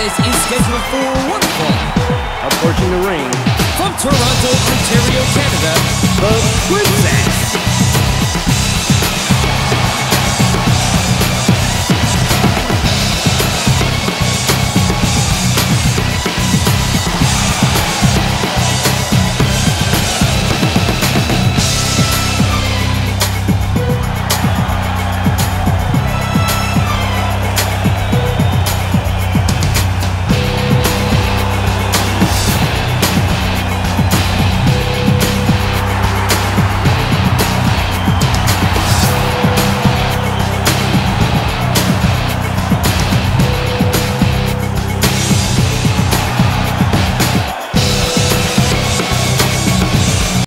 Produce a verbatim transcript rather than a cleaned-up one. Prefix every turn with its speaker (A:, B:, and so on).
A: contest is scheduled for one fall.
B: Approaching the ring
A: from Toronto, Ontario, Canada,
B: the